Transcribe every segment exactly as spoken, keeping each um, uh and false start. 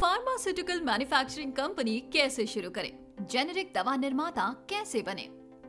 Pharmaceutical manufacturing company कैसे शुरू करें? जेनेरिक दवा निर्माता कैसे बने?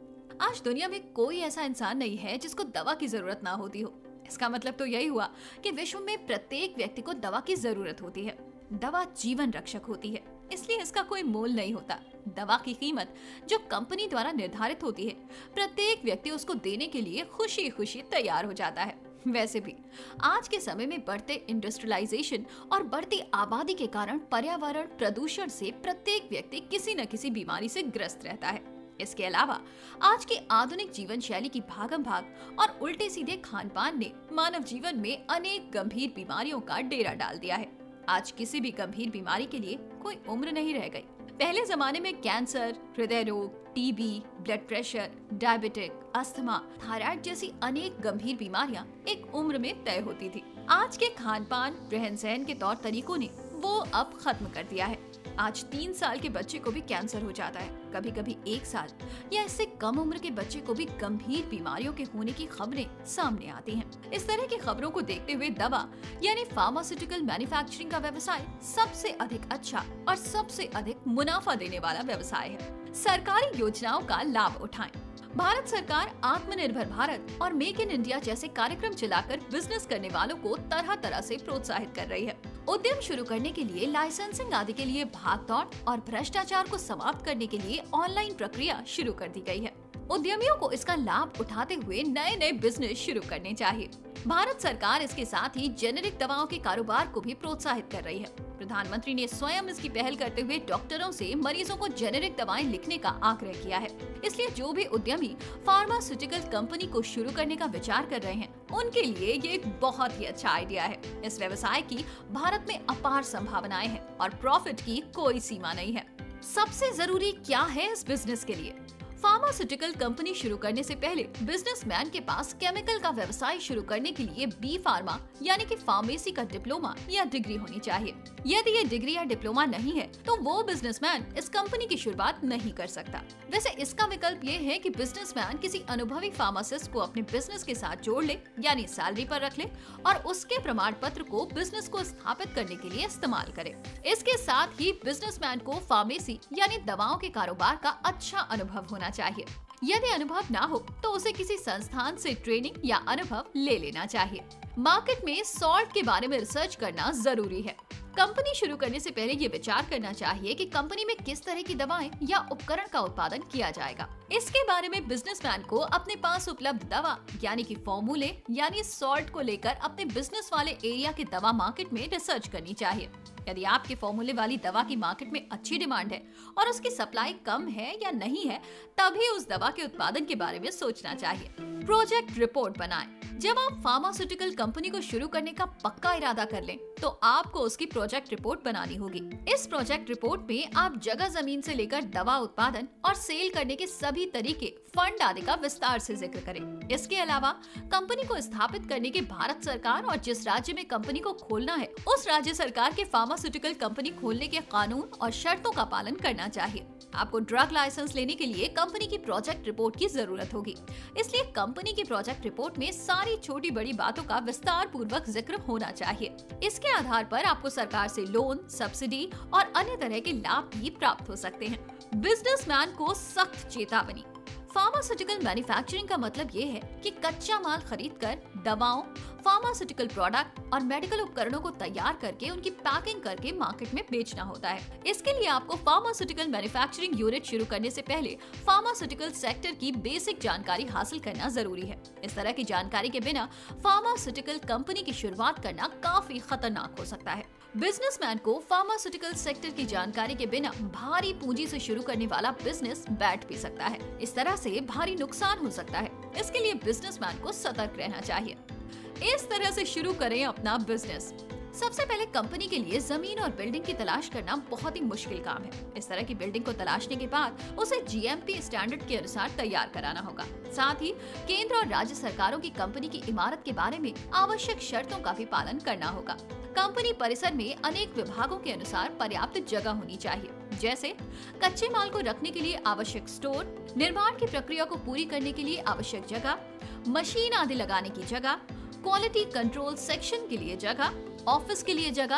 आज दुनिया में कोई ऐसा इंसान नहीं है जिसको दवा की जरूरत ना होती हो। इसका मतलब तो यही हुआ कि विश्व में प्रत्येक व्यक्ति को दवा की जरूरत होती है। दवा जीवन रक्षक होती है, इसलिए इसका कोई मोल नहीं होता। दवा की कीमत जो कंपनी द्वारा निर्धारित होती है, प्रत्येक व्यक्ति उसको देने के लिए खुशी खुशी तैयार हो जाता है। वैसे भी आज के समय में बढ़ते इंडस्ट्रियलाइजेशन और बढ़ती आबादी के कारण पर्यावरण प्रदूषण से प्रत्येक व्यक्ति किसी न किसी बीमारी से ग्रस्त रहता है। इसके अलावा आज की आधुनिक जीवन शैली की भागम भाग और उल्टे सीधे खान पान ने मानव जीवन में अनेक गंभीर बीमारियों का डेरा डाल दिया है। आज किसी भी गंभीर बीमारी के लिए कोई उम्र नहीं रह गई। पहले जमाने में कैंसर, हृदय रोग, TB, blood pressure, diabetic, asthma, thyroid जैसी अनेक गंभीर बीमारियां एक उम्र में तय होती थी। आज के खान पान, रहन सहन के तौर तरीकों ने वो अब खत्म कर दिया है। आज तीन साल के बच्चे को भी कैंसर हो जाता है, कभी कभी एक साल या इससे कम उम्र के बच्चे को भी गंभीर बीमारियों के होने की खबरें सामने आती हैं। इस तरह की खबरों को देखते हुए दवा यानी फार्मास्यूटिकल मैन्युफैक्चरिंग का व्यवसाय सबसे अधिक अच्छा और सबसे अधिक मुनाफा देने वाला व्यवसाय है। सरकारी योजनाओं का लाभ उठाएं। भारत सरकार आत्मनिर्भर भारत और मेक इन इंडिया जैसे कार्यक्रम चलाकर बिजनेस करने वालों को तरह तरह से प्रोत्साहित कर रही है। उद्यम शुरू करने के लिए लाइसेंसिंग आदि के लिए भागदौड़ और भ्रष्टाचार को समाप्त करने के लिए ऑनलाइन प्रक्रिया शुरू कर दी गई है। उद्यमियों को इसका लाभ उठाते हुए नए नए बिजनेस शुरू करने चाहिए। भारत सरकार इसके साथ ही जेनेरिक दवाओं के कारोबार को भी प्रोत्साहित कर रही है। प्रधानमंत्री ने स्वयं इसकी पहल करते हुए डॉक्टरों से मरीजों को जेनेरिक दवाएं लिखने का आग्रह किया है। इसलिए जो भी उद्यमी फार्मास्यूटिकल कंपनी को शुरू करने का विचार कर रहे हैं, उनके लिए ये एक बहुत ही अच्छा आइडिया है। इस व्यवसाय की भारत में अपार संभावनाएं हैं और प्रॉफिट की कोई सीमा नहीं है। सबसे जरूरी क्या है इस बिजनेस के लिए? फार्मास्यूटिकल कंपनी शुरू करने से पहले बिजनेसमैन के पास केमिकल का व्यवसाय शुरू करने के लिए बी फार्मा यानी कि फार्मेसी का डिप्लोमा या डिग्री होनी चाहिए। यदि ये डिग्री या डिप्लोमा नहीं है तो वो बिजनेसमैन इस कंपनी की शुरुआत नहीं कर सकता। वैसे इसका विकल्प ये है कि बिजनेसमैन किसी अनुभवी फार्मासिस्ट को अपने बिजनेस के साथ जोड़ ले यानी सैलरी पर रख ले और उसके प्रमाण पत्र को बिजनेस को स्थापित करने के लिए इस्तेमाल करे। इसके साथ ही बिजनेसमैन को फार्मेसी यानी दवाओं के कारोबार का अच्छा अनुभव होना चाहिए। यदि अनुभव ना हो तो उसे किसी संस्थान से ट्रेनिंग या अनुभव ले लेना चाहिए। मार्केट में सॉल्ट के बारे में रिसर्च करना जरूरी है। कंपनी शुरू करने से पहले ये विचार करना चाहिए कि कंपनी में किस तरह की दवाएं या उपकरण का उत्पादन किया जाएगा। इसके बारे में बिजनेसमैन को अपने पास उपलब्ध दवा यानी कि फॉर्मूले यानी सॉल्ट को लेकर अपने बिजनेस वाले एरिया के दवा मार्केट में रिसर्च करनी चाहिए। यदि आपके फॉर्मूले वाली दवा की मार्केट में अच्छी डिमांड है और उसकी सप्लाई कम है या नहीं है, तभी उस दवा के उत्पादन के बारे में सोचना चाहिए। प्रोजेक्ट रिपोर्ट बनाएं। जब आप फार्मास्यूटिकल कंपनी को शुरू करने का पक्का इरादा कर लें, तो आपको उसकी प्रोजेक्ट रिपोर्ट बनानी होगी। इस प्रोजेक्ट रिपोर्ट में आप जगह जमीन से लेकर दवा उत्पादन और सेल करने के सभी तरीके, फंड आदि का विस्तार से जिक्र करें। इसके अलावा कंपनी को स्थापित करने के भारत सरकार और जिस राज्य में कंपनी को खोलना है, उस राज्य सरकार के फार्मास्यूटिकल कंपनी खोलने के कानून और शर्तों का पालन करना चाहिए। आपको ड्रग लाइसेंस लेने के लिए कंपनी की प्रोजेक्ट रिपोर्ट की जरूरत होगी, इसलिए कंपनी की प्रोजेक्ट रिपोर्ट में सारी छोटी बड़ी बातों का विस्तार पूर्वक जिक्र होना चाहिए। इसके आधार पर आपको सरकार से लोन, सब्सिडी और अन्य तरह के लाभ भी प्राप्त हो सकते हैं। बिजनेसमैन को सख्त चेतावनी। फार्मास्यूटिकल मैन्युफैक्चरिंग का मतलब ये है कि कच्चा माल खरीदकर दवाओं, फार्मास्यूटिकल प्रोडक्ट और मेडिकल उपकरणों को तैयार करके उनकी पैकिंग करके मार्केट में बेचना होता है। इसके लिए आपको फार्मास्यूटिकल मैन्युफैक्चरिंग यूनिट शुरू करने से पहले फार्मास्यूटिकल सेक्टर की बेसिक जानकारी हासिल करना जरूरी है। इस तरह की जानकारी के बिना फार्मास्यूटिकल कंपनी की शुरुआत करना काफी खतरनाक हो सकता है। बिजनेसमैन को फार्मास्यूटिकल सेक्टर की जानकारी के बिना भारी पूंजी से शुरू करने वाला बिजनेस बैठ भी सकता है। इस तरह से भारी नुकसान हो सकता है। इसके लिए बिजनेसमैन को सतर्क रहना चाहिए। इस तरह से शुरू करें अपना बिजनेस। सबसे पहले कंपनी के लिए जमीन और बिल्डिंग की तलाश करना बहुत ही मुश्किल काम है। इस तरह की बिल्डिंग को तलाशने के बाद उसे जी एम पी स्टैंडर्ड के अनुसार तैयार कराना होगा। साथ ही केंद्र और राज्य सरकारों की कंपनी की इमारत के बारे में आवश्यक शर्तों का भी पालन करना होगा। कंपनी परिसर में अनेक विभागों के अनुसार पर्याप्त जगह होनी चाहिए, जैसे कच्चे माल को रखने के लिए आवश्यक स्टोर, निर्माण की प्रक्रिया को पूरी करने के लिए आवश्यक जगह, मशीन आदि लगाने की जगह, क्वालिटी कंट्रोल सेक्शन के लिए जगह, ऑफिस के लिए जगह,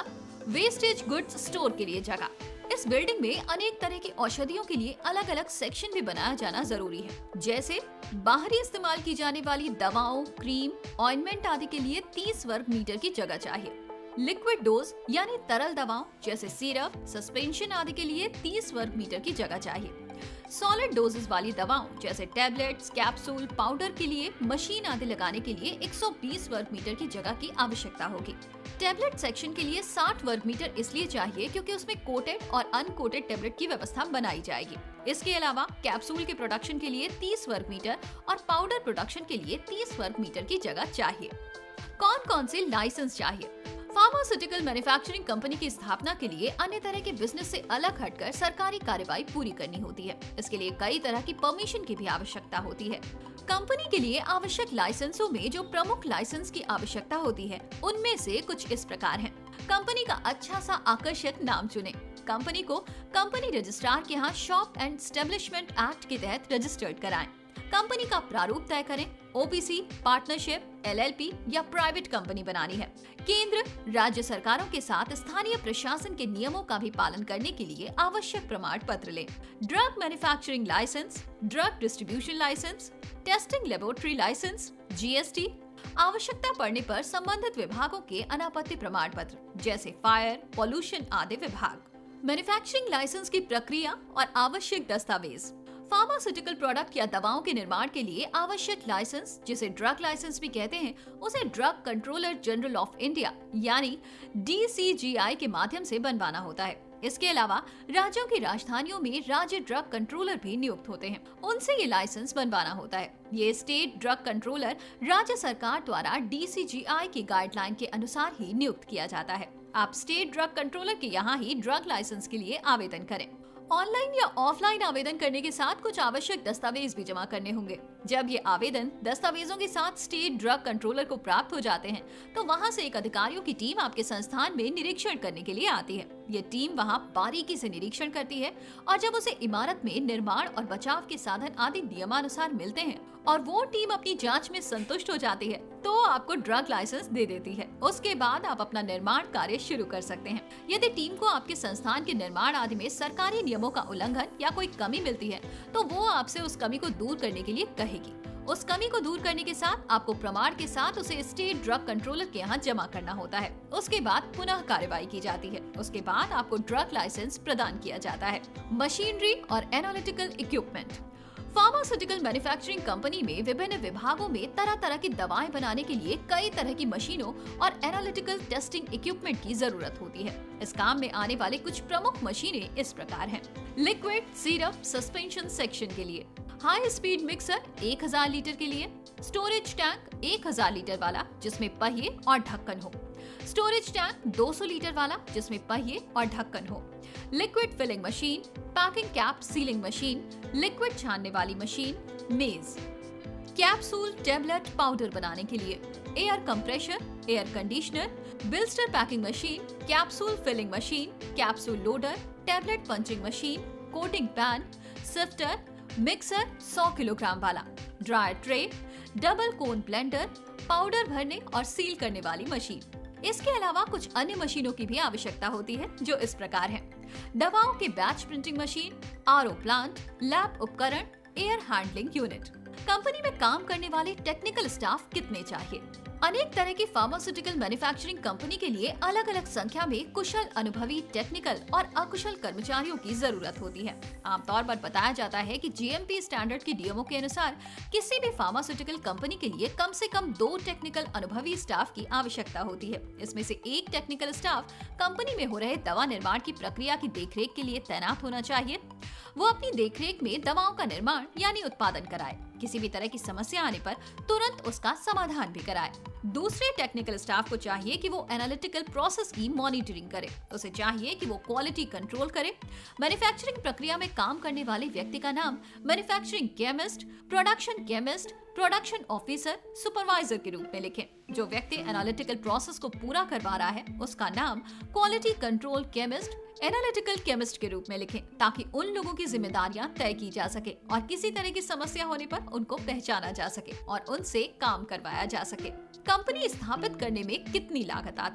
वेस्टेज गुड्स स्टोर के लिए जगह। इस बिल्डिंग में अनेक तरह की औषधियों के लिए अलग अलग सेक्शन भी बनाया जाना जरूरी है, जैसे बाहरी इस्तेमाल की जाने वाली दवाओं, क्रीम, ऑइंटमेंट आदि के लिए तीस वर्ग मीटर की जगह चाहिए। लिक्विड डोज यानी तरल दवाओं जैसे सिरप, सस्पेंशन आदि के लिए तीस वर्ग मीटर की जगह चाहिए। सॉलिड डोजेस वाली दवाओं जैसे टैबलेट्स, कैप्सूल, पाउडर के लिए मशीन आदि लगाने के लिए एक सौ बीस वर्ग मीटर की जगह की आवश्यकता होगी। टैबलेट सेक्शन के लिए साठ वर्ग मीटर इसलिए चाहिए क्योंकि उसमें कोटेड और अनकोटेड टैबलेट की व्यवस्था बनाई जाएगी। इसके अलावा कैप्सूल के प्रोडक्शन के लिए तीस वर्ग मीटर और पाउडर प्रोडक्शन के लिए तीस वर्ग मीटर की जगह चाहिए। कौन कौन से लाइसेंस चाहिए? फार्मास्यूटिकल मैन्युफैक्चरिंग कंपनी की स्थापना के लिए अन्य तरह के बिजनेस से अलग हटकर सरकारी कार्यवाही पूरी करनी होती है। इसके लिए कई तरह की परमिशन की भी आवश्यकता होती है। कंपनी के लिए आवश्यक लाइसेंसों में जो प्रमुख लाइसेंस की आवश्यकता होती है, उनमें से कुछ इस प्रकार हैं। कंपनी का अच्छा सा आकर्षक नाम चुनें। कंपनी को कंपनी रजिस्ट्रार के यहाँ शॉप एंड एस्टेब्लिशमेंट एक्ट के तहत रजिस्टर्ड कराएं। कंपनी का प्रारूप तय करें। ओपीसी, पार्टनरशिप, एलएलपी या प्राइवेट कंपनी बनानी है। केंद्र, राज्य सरकारों के साथ स्थानीय प्रशासन के नियमों का भी पालन करने के लिए आवश्यक प्रमाण पत्र लें। Drug manufacturing license, drug distribution license, testing laboratory license, GST, आवश्यकता पड़ने पर संबंधित विभागों के अनापत्ति प्रमाण पत्र जैसे फायर, पॉल्यूशन आदि विभाग। मैन्युफैक्चरिंग लाइसेंस की प्रक्रिया और आवश्यक दस्तावेज। फार्मास्यूटिकल प्रोडक्ट या दवाओं के निर्माण के लिए आवश्यक लाइसेंस, जिसे ड्रग लाइसेंस भी कहते हैं, उसे drug controller general of India यानी डीसीजीआई के माध्यम से बनवाना होता है। इसके अलावा राज्यों की राजधानियों में राज्य ड्रग कंट्रोलर भी नियुक्त होते हैं, उनसे ये लाइसेंस बनवाना होता है। ये स्टेट ड्रग कंट्रोलर राज्य सरकार द्वारा डीसीजीआई की गाइडलाइन के अनुसार ही नियुक्त किया जाता है। आप स्टेट ड्रग कंट्रोलर के यहाँ ही ड्रग लाइसेंस के लिए आवेदन करें। ऑनलाइन या ऑफलाइन आवेदन करने के साथ कुछ आवश्यक दस्तावेज भी जमा करने होंगे। जब ये आवेदन दस्तावेजों के साथ स्टेट ड्रग कंट्रोलर को प्राप्त हो जाते हैं, तो वहाँ से एक अधिकारियों की टीम आपके संस्थान में निरीक्षण करने के लिए आती है। ये टीम वहाँ बारीकी से निरीक्षण करती है और जब उसे इमारत में निर्माण और बचाव के साधन आदि नियमानुसार मिलते हैं और वो टीम अपनी जांच में संतुष्ट हो जाती है, तो आपको ड्रग लाइसेंस दे देती है। उसके बाद आप अपना निर्माण कार्य शुरू कर सकते हैं। यदि टीम को आपके संस्थान के निर्माण आदि में सरकारी नियमों का उल्लंघन या कोई कमी मिलती है, तो वो आपसे उस कमी को दूर करने के लिए कहेगी। उस कमी को दूर करने के साथ आपको प्रमाण के साथ उसे स्टेट ड्रग कंट्रोलर के यहाँ जमा करना होता है। उसके बाद पुनः कार्रवाई की जाती है। उसके बाद आपको ड्रग लाइसेंस प्रदान किया जाता है। मशीनरी और analytical equipment. Pharmaceutical manufacturing company में विभिन्न विभागों में तरह तरह की दवाएं बनाने के लिए कई तरह की मशीनों और एनालिटिकल टेस्टिंग इक्विपमेंट की जरूरत होती है। इस काम में आने वाले कुछ प्रमुख मशीनें इस प्रकार हैं। लिक्विड, सिरप, सस्पेंशन सेक्शन के लिए, हाई स्पीड मिक्सर एक हज़ार लीटर के लिए, स्टोरेज टैंक एक हज़ार लीटर वाला जिसमें पहिए और ढक्कन हो, स्टोरेज टैंक दो सौ लीटर वाला जिसमें पहिए और ढक्कन हो, liquid filling machine, packing cap sealing machine, liquid छानने वाली मशीन, मेज, कैप्सूल, टेबलेट, पाउडर बनाने के लिए, air compressor, air conditioner, blister packing machine, capsule filling machine, capsule loader, tablet punching machine, coating pan, sifter, mixer सौ kilogram वाला, dryer tray, double cone blender, powder भरने और सील करने वाली मशीन। इसके अलावा कुछ अन्य मशीनों की भी आवश्यकता होती है जो इस प्रकार हैं। दवाओं के batch printing machine, RO plant, lab उपकरण, एयर हैंडलिंग यूनिट। कंपनी में काम करने वाले टेक्निकल स्टाफ कितने चाहिए? अनेक तरह की फार्मास्यूटिकल मैन्युफैक्चरिंग कंपनी के लिए अलग अलग संख्या में कुशल, अनुभवी, टेक्निकल और अकुशल कर्मचारियों की जरूरत होती है। आमतौर पर बताया जाता है कि जीएमपी स्टैंडर्ड की नियमों के अनुसार किसी भी फार्मास्यूटिकल कंपनी के लिए कम से कम दो टेक्निकल अनुभवी स्टाफ की आवश्यकता होती है। इसमें से एक टेक्निकल स्टाफ कंपनी में हो रहे दवा निर्माण की प्रक्रिया की देखरेख के लिए तैनात होना चाहिए। वो अपनी देखरेख में दवाओं का निर्माण यानी उत्पादन कराए, किसी भी तरह की समस्या आने पर तुरंत उसका समाधान भी कराए। दूसरे टेक्निकल स्टाफ को चाहिए कि वो एनालिटिकल प्रोसेस की मॉनिटरिंग करे। उसे चाहिए कि वो क्वालिटी कंट्रोल करे। मैन्युफैक्चरिंग प्रक्रिया में काम करने वाले व्यक्ति का नाम manufacturing chemist, production chemist, production officer, supervisor के रूप में लिखें। जो व्यक्ति एनालिटिकल प्रोसेस को पूरा करवा रहा है उसका नाम quality control chemist, analytical chemist के रूप में लिखें, ताकि उन लोगों की जिम्मेदारियां तय की जा सके और किसी तरह की समस्या होने पर उनको पहचाना जा सके और उनसे काम करवाया जा सके। कंपनी स्थापित करने में कितनी लागत आती है?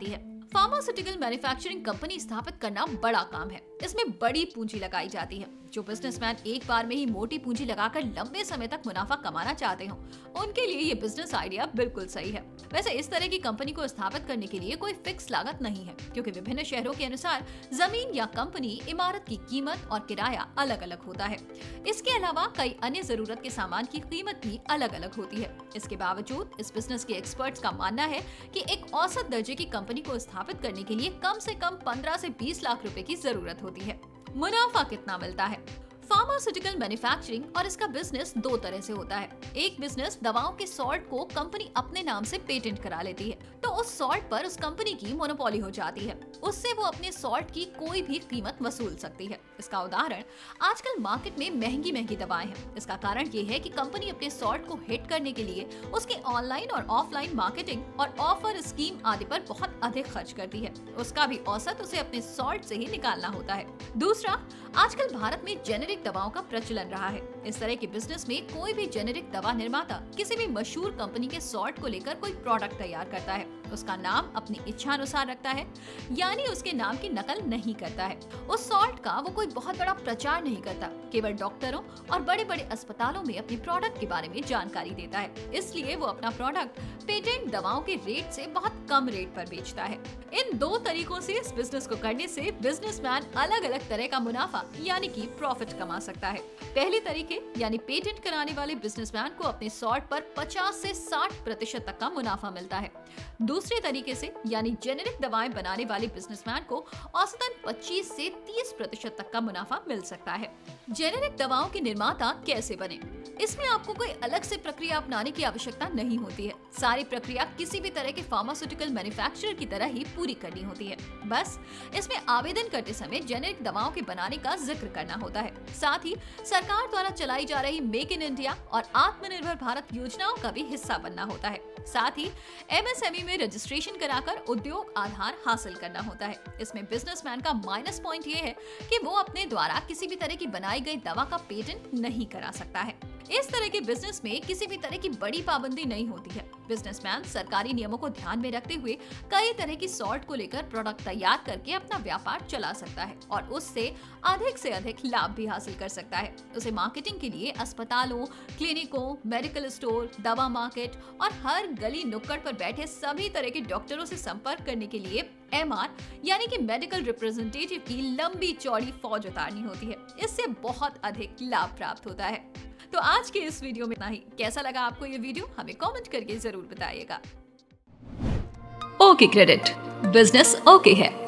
फार्मास्यूटिकल मैन्युफैक्चरिंग कंपनी स्थापित करना बड़ा काम है। इसमें बड़ी पूंजी लगाई जाती है। जो बिजनेसमैन एक बार में ही मोटी पूंजी लगाकर लंबे समय तक मुनाफा कमाना चाहते हो, उनके लिए ये बिजनेस आइडिया बिल्कुल सही है। वैसे इस तरह की कंपनी को स्थापित करने के लिए कोई फिक्स लागत नहीं है, क्योंकि विभिन्न शहरों के अनुसार जमीन या कंपनी इमारत की कीमत और किराया अलग अलग होता है। इसके अलावा कई अन्य जरूरत के सामान की कीमत भी अलग अलग होती है। इसके बावजूद इस बिजनेस के एक्सपर्ट्स का मानना है कि एक औसत दर्जे की कंपनी को स्थापित करने के लिए कम से कम पंद्रह से बीस लाख रुपए की जरूरत होती है। मुनाफा कितना मिलता है? फार्मास्यूटिकल मैन्युफैक्चरिंग और इसका बिजनेस दो तरह से होता है। एक बिजनेस दवाओं के सॉल्ट को कंपनी अपने नाम से पेटेंट करा लेती है, तो उस सॉल्ट पर उस कंपनी की मोनोपोली हो जाती है। उससे वो अपने सॉल्ट की कोई भी कीमत वसूल सकती है। इसका उदाहरण आजकल मार्केट में महंगी महंगी दवाएं हैं। इसका कारण ये है कि कंपनी अपने सॉल्ट को हिट करने के लिए उसके ऑनलाइन और ऑफलाइन मार्केटिंग और ऑफर स्कीम आदि पर बहुत अधिक खर्च करती है। उसका भी औसत उसे अपने सॉल्ट से ही निकालना होता है। दूसरा, आजकल भारत में जेनेरिक दवाओं का प्रचलन रहा है। इस तरह के बिजनेस में कोई भी जेनेरिक दवा निर्माता किसी भी मशहूर कंपनी के सॉल्ट को लेकर कोई प्रोडक्ट तैयार करता है, उसका नाम अपनी इच्छा अनुसार रखता है, यानी उसके नाम की नकल नहीं करता है। उस सॉल्ट का वो कोई बहुत बड़ा प्रचार नहीं करता, केवल डॉक्टरों और बड़े बड़े अस्पतालों में अपने प्रोडक्ट के बारे में जानकारी देता है। इसलिए वो अपना प्रोडक्ट पेटेंट दवाओं के रेट से बहुत कम रेट पर बेचता है। इन दो तरीकों से इस बिजनेस को करने से बिजनेसमैन अलग अलग तरह का मुनाफा यानी कि प्रॉफिट कमा सकता है। पहले तरीके यानी पेटेंट कराने वाले बिजनेसमैन को अपने सॉल्ट पर पचास से साठ प्रतिशत तक का मुनाफा मिलता है। दूसरे तरीके से यानी जेनेरिक दवाएं बनाने वाले बिजनेसमैन को औसतन पच्चीस से तीस प्रतिशत तक का मुनाफा मिल सकता है। जेनेरिक दवाओं के निर्माता कैसे बने? इसमें आपको कोई अलग से प्रक्रिया अपनाने की आवश्यकता नहीं होती है। सारी प्रक्रिया किसी भी तरह के फार्मास्यूटिकल मैन्युफैक्चरर की तरह ही पूरी करनी होती है। बस इसमें आवेदन करते समय जेनेरिक दवाओं के बनाने का जिक्र करना होता है। साथ ही सरकार द्वारा चलाई जा रही मेक इन इंडिया और आत्मनिर्भर भारत योजनाओं का भी हिस्सा बनना होता है। साथ ही एम एस एम ई में रजिस्ट्रेशन कराकर उद्योग आधार हासिल करना होता है। इसमें बिजनेसमैन का माइनस पॉइंट ये है कि वो अपने द्वारा किसी भी तरह की बनाई गई दवा का पेटेंट नहीं करा सकता है। इस तरह के बिजनेस में किसी भी तरह की बड़ी पाबंदी नहीं होती है। बिजनेसमैन सरकारी नियमों को ध्यान में रखते हुए कई तरह की सॉल्ट को लेकर प्रोडक्ट तैयार करके अपना व्यापार चला सकता है और उससे अधिक से अधिक लाभ भी हासिल कर सकता है। उसे मार्केटिंग के लिए अस्पतालों, क्लिनिकों, मेडिकल स्टोर, दवा मार्केट और हर गली नुक्कड़ पर बैठे सभी तरह के डॉक्टरों से संपर्क करने के लिए एम आर यानी कि मेडिकल रिप्रेजेंटेटिव की लंबी चौड़ी फौज उतारनी होती है। इससे बहुत अधिक लाभ प्राप्त होता है। तो आज के इस वीडियो में इतना ही। कैसा लगा आपको ये वीडियो? हमें कमेंट करके जरूर बताइएगा। ओके क्रेडिट, बिजनेस ओके है।